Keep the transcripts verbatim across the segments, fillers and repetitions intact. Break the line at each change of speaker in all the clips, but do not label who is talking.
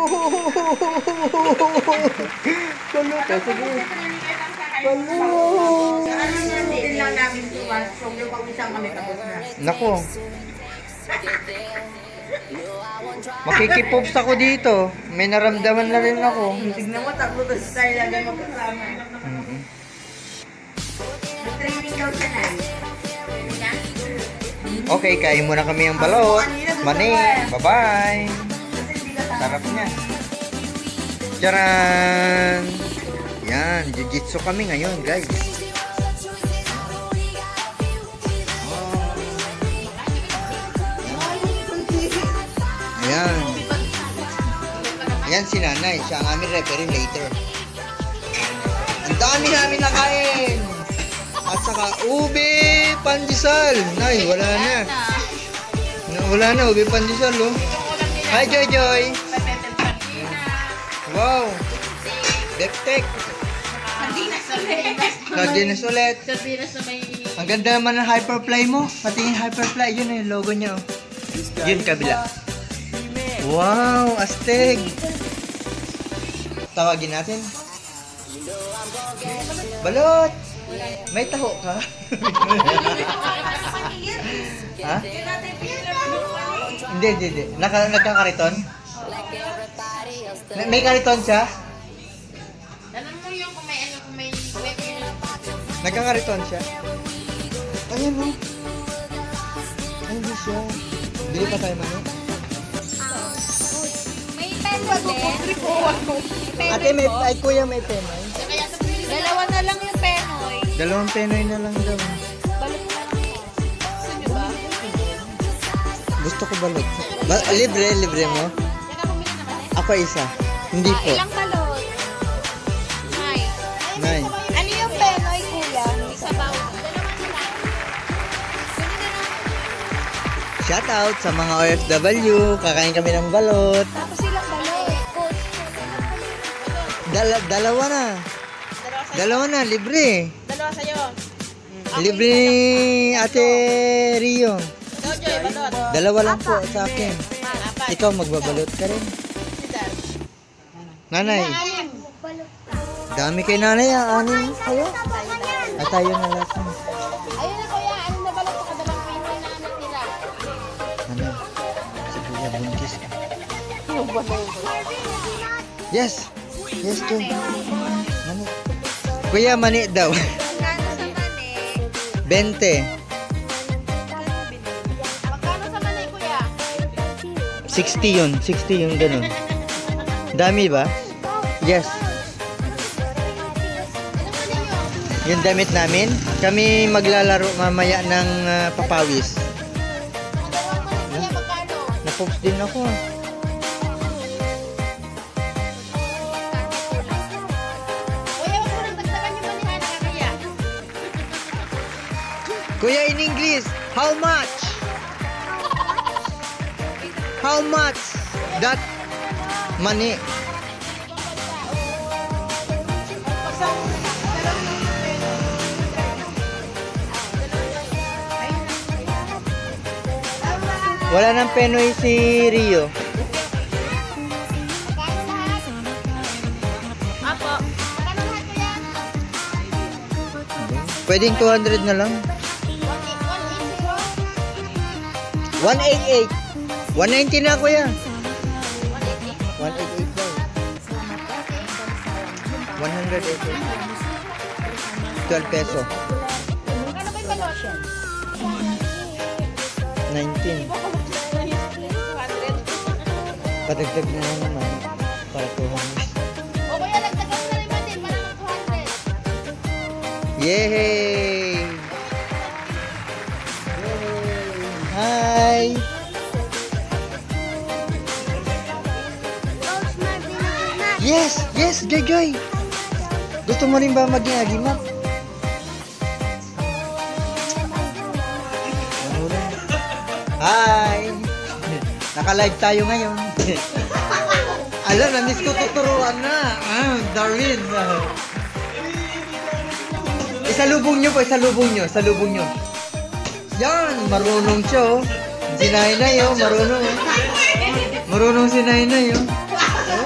Balot ka, sige. Balot. Nako. Makikipops ako dito. May naramdaman na rin ako.
Tignan mo, tatlo to sa tayo lagay magkasama. Training daw siya na.
Okay, kain muna kami ang balot. Mani, bye-bye. Sarap niya. Charan! Yan, jiu-jitsu kami ngayon, guys. Ayan. Ayan si nanay. Siya ang aming referee later. Ang dami namin nakain. At saka ube pandesal. Nay, wala na. Wala na, ube pandesal, oh. Hi, Joy Joy. Wow. Deptek. Sardinas ulit. Ang ganda naman ng Hyperfly mo. Patingin Hyperfly. Yun yung logo niya, oh. Yun, kabila. Wow, astig. Tawagin natin. Balot. May taho ka? Ha? Hindi, hindi, hindi. Naka, nagkakariton? May kariton siya?
Alam mo yung kung may ano, kung may...
Nagkakariton siya? Ayan, oh. Ay, hindi siya. Bili pa tayo, mano?
May penoy din.
Ate, may, ay, kuya, may penoy.
Dalawa na lang yung penoy.
Dalawang penoy na lang daw.
Balot na lang. Gusto nyo ba?
Gusto ko balot. Ba libre, libre mo? Ako isa. Hindi po.
Ilang balot? Nay.
Nay.
Ano yung penoy, kuya? Isa ba?
Shout out sa mga O F W. Kakain kami ng balot.
Tapos ilang balot?
Dala dalawa na. Dalawa na, libre.
Dalawa sa'yo.
Libre ni Ate Rio.
Jojoy, balot.
Dalawa lang po sa akin. Ikaw magbabalot ka rin. Nanay. Dami kay nanay, ah. Anin kayo? At tayo na lahat.
Ayun na kuya, ano na balot sa kadalang penoy na anak nila?
Nanay. Si Kuya buntis. Yes. Yes, Joy. Nanay. Kuya, mani daw.
Magkano sa mani?
twenty.
Magkano sa mani, kuya?
sixty yun. sixty yung ganun. Dami ba? Yes. Yung damit namin, kami maglalaro mamaya ng uh, papawis.
Kuya, magkano?
Napops din ako.
Kuya, wag mo nang dagdagan yung manihan na kaya.
Kuya, in English, how much? How much that money? Wala nang penoy si Rio.
Magkano lahat? Apo. Magkano lahat, kuya?
Pwedeng two hundred na lang. one eighty-eight. one ninety na, kuya. one eighty-eight daw. one eighty-eight. twelve peso.
Magkano ba yung balot?
nineteen. Padagdag na lang naman. Para two hundred.
O kuya, dagdagan mo na rin ba din? Para mag two hundred.
Yay! Hi! Yes! Yes! Joy Joy! Gusto mo rin ba maging agimat? Hi! Naka-live tayo ngayon. Alam, na-miss ko tuturuan na. Ah, Darwin. Isalubong nyo po, isalubong nyo, isalubong nyo. Yan, marunong siya, oh. Si Nainay, oh, marunong, oh. Marunong si Nainay, oh.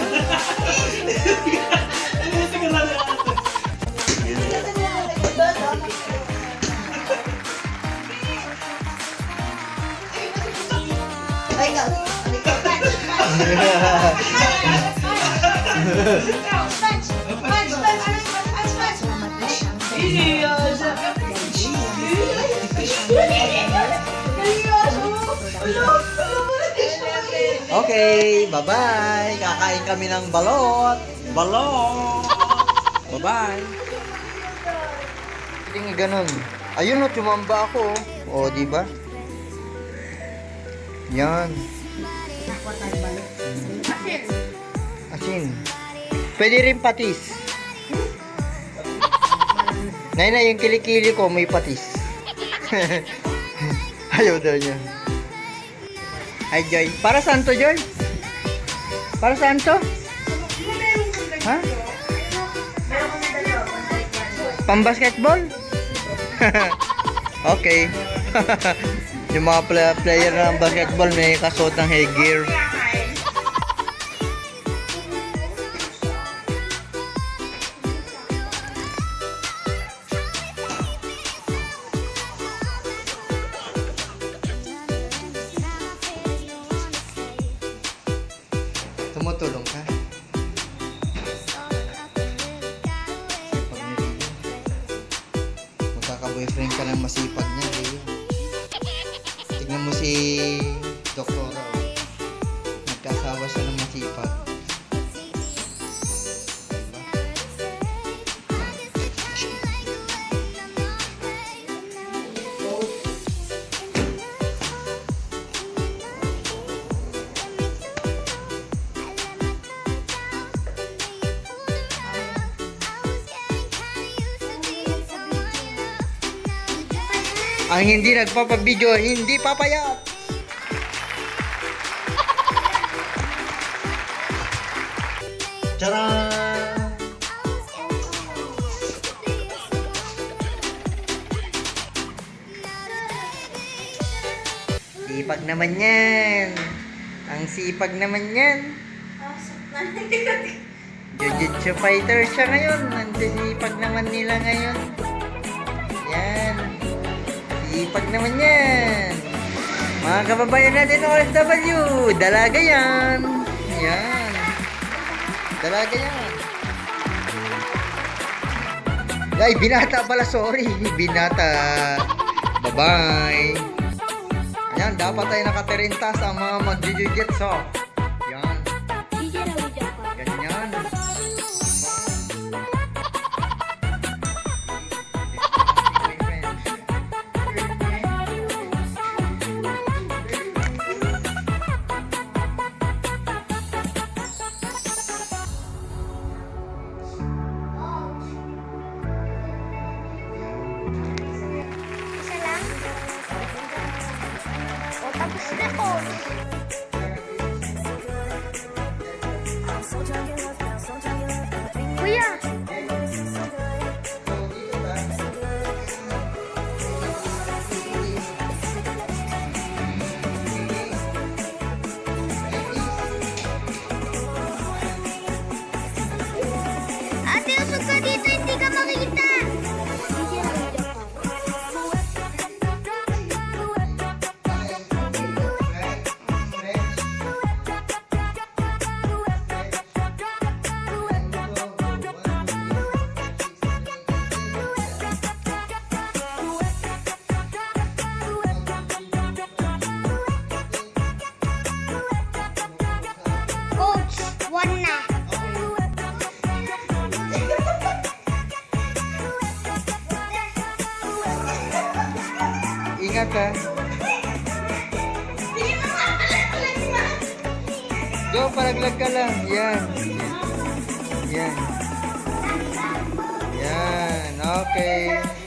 Okay, bye-bye. Kakain kami ng balot. Balot. Bye-bye. Hindi nga ganun. Ayun o, tumamba ako. O, di ba? Yan. Asin. Pwede rin patis. Nay na, yung kilikili ko may patis. Ayaw daw niya. Ay, Joy. Para saan to, Joy? Para saan to? Ha? Pang-basketball? Okay. Yung mga play player ng basketball may kasuot ng headgear. Tumutulong ka? Magkaka-boyfriend ka ng masipag niya, Leo. Tignan mo si Doktora. Oh. Nagkasawa siya ng masipag. Ang hindi nagpapabideo, hindi papayat. Tcharan! Sipag naman yan. Ang sipag naman yan. Jiu-jitsu fighter siya ngayon. Ang sipag naman nila ngayon. Yan. Sipag naman yan. Mga kababayan natin O F W, dalaga yan. Yan. Dalaga yan. Ay, binata pala, sorry. Binata. Bye-bye. Ayan, dapat tayo nakatirinta sa mga mag-jiu-jitsu. Yan. Ganyan.
Tapos na po. Kuya. Ate, usog ka dito, hindi ka makikita. Coach, one na.
Ingat ka. Go, palaglag ka lang. Yan. Yan. Yan. Okay.